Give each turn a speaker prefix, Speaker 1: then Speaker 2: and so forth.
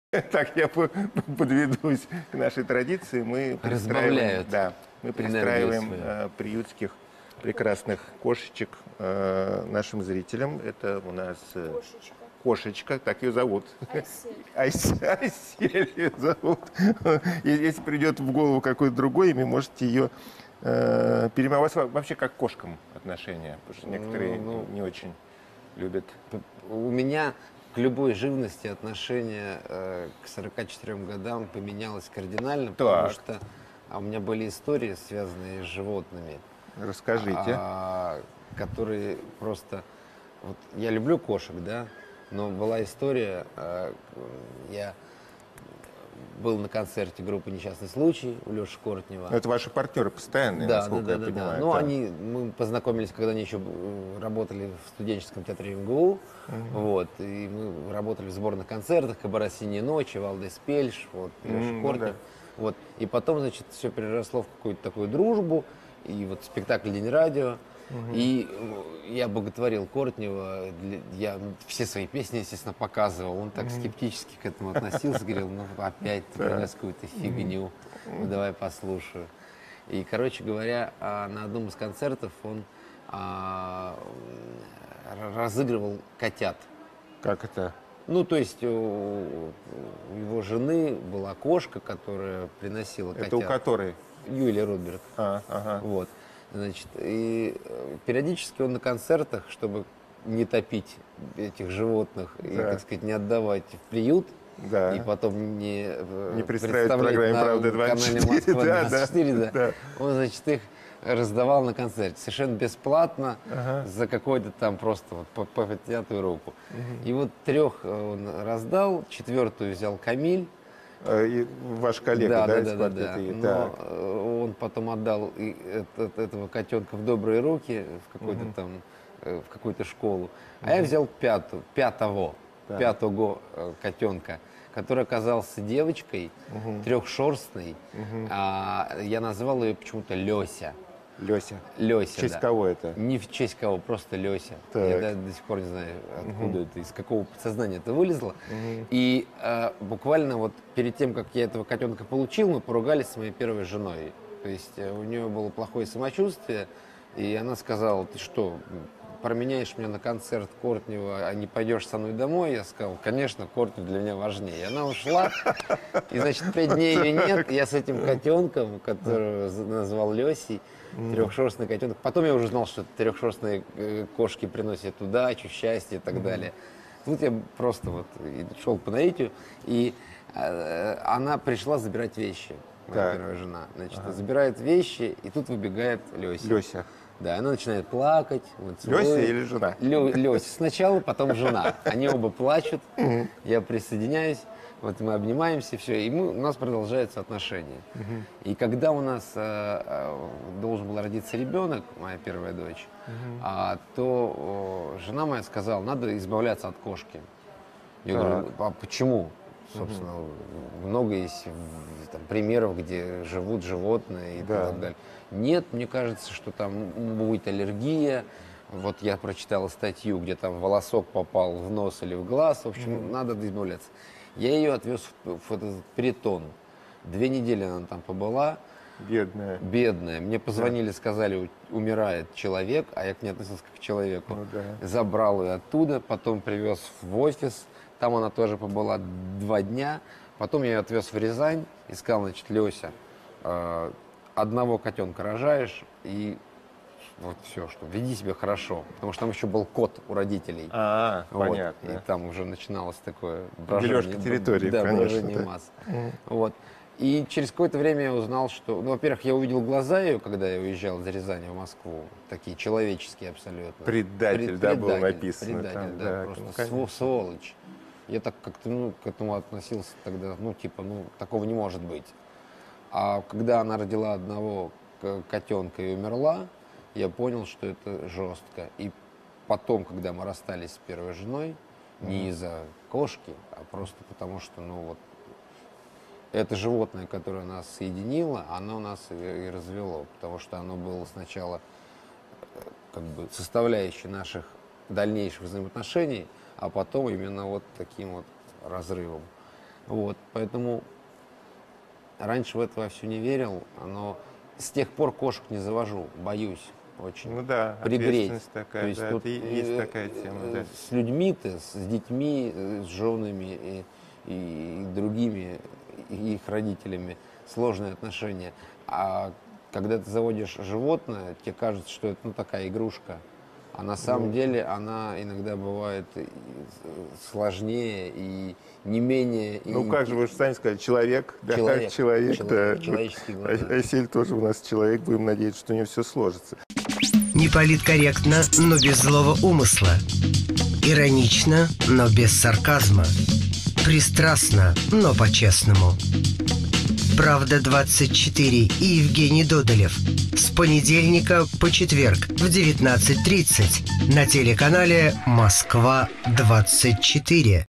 Speaker 1: Так, я подведусь к нашей традиции. Мы пристраиваем,
Speaker 2: Разбавляют
Speaker 1: да, мы
Speaker 2: энергию
Speaker 1: пристраиваем
Speaker 2: свою.
Speaker 1: приютских прекрасных кошечек нашим зрителям. Это у нас
Speaker 3: Кошечка.
Speaker 1: кошечка, так ее зовут.
Speaker 3: Айсель.
Speaker 1: Айсель ее зовут. И если придет в голову какое-то другое имя, можете ее переименовать. Вообще как к кошкам отношения, потому что некоторые не очень любят.
Speaker 2: У меня к любой живности отношение к 44 годам поменялось кардинально, потому
Speaker 1: Так.
Speaker 2: что у меня были истории, связанные с животными,
Speaker 1: Расскажите.
Speaker 2: которые просто... Вот я люблю кошек, да, но была история, я был на концерте группы «Несчастный случай» у Леши Кортнева.
Speaker 1: Это ваши партнеры постоянные,
Speaker 2: Да,
Speaker 1: насколько я понимаю.
Speaker 2: Ну,
Speaker 1: да.
Speaker 2: мы познакомились, когда они еще работали в студенческом театре МГУ. Вот, и мы работали в сборных концертах, «Кабаре «Осенние ночи», «Валдес Пельш», вот, Леша
Speaker 1: Ну
Speaker 2: Кортнев.
Speaker 1: да.
Speaker 2: Вот, и потом, значит, все переросло в какую-то такую дружбу, и вот спектакль «День радио». И я боготворил Кортнева, я все свои песни, естественно, показывал. Он так скептически к этому относился, говорил, ну опять ты принес какую-то фигню, ну давай послушаю. И, короче говоря, на одном из концертов он разыгрывал котят.
Speaker 1: Как это?
Speaker 2: Ну, то есть у его жены была кошка, которая приносила котят.
Speaker 1: Это у которой?
Speaker 2: Юлия Рудберг.
Speaker 1: Ага.
Speaker 2: Вот. Значит, и периодически он на концертах, чтобы не топить этих животных и,
Speaker 1: Да.
Speaker 2: так сказать, не отдавать в приют,
Speaker 1: Да.
Speaker 2: и потом не
Speaker 1: представить в
Speaker 2: представлять
Speaker 1: программе
Speaker 2: на
Speaker 1: «Правда»
Speaker 2: канале
Speaker 1: 24,
Speaker 2: Москва
Speaker 1: да,
Speaker 2: 24, да.
Speaker 1: да.
Speaker 2: Он, значит, их раздавал на концерте совершенно бесплатно за какой-то там просто вот по пятую руку. И вот 3 он раздал, 4-ю взял Камиль.
Speaker 1: И ваш коллега, да, из
Speaker 2: Да.
Speaker 1: квартета «И».
Speaker 2: Но
Speaker 1: Так.
Speaker 2: он потом отдал этого котенка в добрые руки в какой-то там в какую-то школу. А я взял пятого котенка, который оказался девочкой, трехшерстной. Я назвал ее почему-то Леся.
Speaker 1: Леся.
Speaker 2: Леся,
Speaker 1: В честь
Speaker 2: да.
Speaker 1: кого это?
Speaker 2: Не в честь кого, просто Леся.
Speaker 1: Так.
Speaker 2: Я до сих пор не знаю, откуда это, из какого подсознания это вылезло. И буквально вот перед тем, как я этого котенка получил, мы поругались с моей первой женой. То есть у нее было плохое самочувствие, и она сказала, ты что, променяешь меня на концерт Кортнева, а не пойдешь со мной домой? Я сказал, конечно, Кортнев для меня важнее. И она ушла, и, значит, 5 дней ее нет, я с этим котенком, которого назвал Лесей, трехшерстный котенок. Потом я уже знал, что трехшерстные кошки приносят удачу, счастье и так далее. Тут я просто вот шел по наитию, и она пришла забирать вещи, моя
Speaker 1: Так.
Speaker 2: первая жена. Значит, забирает вещи, и тут выбегает Леся.
Speaker 1: Леся.
Speaker 2: Да, она начинает плакать. Вот,
Speaker 1: Леся
Speaker 2: целует.
Speaker 1: или жена?
Speaker 2: Леся сначала, потом жена. Они оба плачут, я присоединяюсь, вот мы обнимаемся, все, и у нас продолжаются отношения. И когда у нас должен был родиться ребенок, моя первая дочь, то жена моя сказала, надо избавляться от кошки. Я говорю, а почему? Собственно, много есть там, примеров, где живут животные и так далее. Нет, мне кажется, что там будет аллергия. Вот я прочитал статью, где там волосок попал в нос или в глаз. В общем, надо избавляться. Я ее отвез в этот притон. 2 недели она там побыла.
Speaker 1: Бедная.
Speaker 2: Бедная. Мне позвонили, сказали, умирает человек, а я к ней относился как к человеку.
Speaker 1: Ну да.
Speaker 2: Забрал ее оттуда, потом привез в офис. Там она тоже побыла 2 дня. Потом я ее отвез в Рязань и сказал, значит, Леся, одного котенка рожаешь, и вот все, что веди себя хорошо. Потому что там еще был кот у родителей. Вот.
Speaker 1: Понятно.
Speaker 2: И там уже начиналось такое
Speaker 1: Дележка территории,
Speaker 2: да,
Speaker 1: конечно,
Speaker 2: брожение
Speaker 1: да.
Speaker 2: масс. Вот. И через какое-то время я узнал, что... Ну, во-первых, я увидел глаза ее, когда я уезжал из Рязани в Москву. Такие человеческие абсолютно.
Speaker 1: Предатель, да, было написано
Speaker 2: Предатель,
Speaker 1: там,
Speaker 2: да,
Speaker 1: да,
Speaker 2: просто
Speaker 1: ну, конечно.
Speaker 2: сволочь. Я так как-то, к этому относился тогда, такого не может быть. А когда она родила одного котенка и умерла, я понял, что это жестко. И потом, когда мы расстались с первой женой, не из-за кошки, а просто потому что, это животное, которое нас соединило, оно нас и развело, потому что оно было сначала как бы составляющей наших дальнейших взаимоотношений, а потом именно вот таким вот разрывом. Вот, поэтому раньше в это все не верил, но с тех пор кошек не завожу, боюсь очень.
Speaker 1: Ну да,
Speaker 2: прибреть.
Speaker 1: ответственность такая,
Speaker 2: То есть
Speaker 1: да,
Speaker 2: тут
Speaker 1: есть такая тема, да.
Speaker 2: С людьми-то, с детьми, с женами и другими, и их родителями сложные отношения. А когда ты заводишь животное, тебе кажется, что это такая игрушка. А на самом деле она иногда бывает сложнее и не менее...
Speaker 1: Ну как же, вы же сами сказали, человек, да, человек, да.
Speaker 2: Человеческие глаза.
Speaker 1: Асель тоже у нас человек, будем надеяться, что у него все сложится.
Speaker 3: Не политкорректно, но без злого умысла. Иронично, но без сарказма. Пристрастно, но по-честному. «Правда-24» и Евгений Додолев. С понедельника по четверг в 19:30 на телеканале «Москва-24».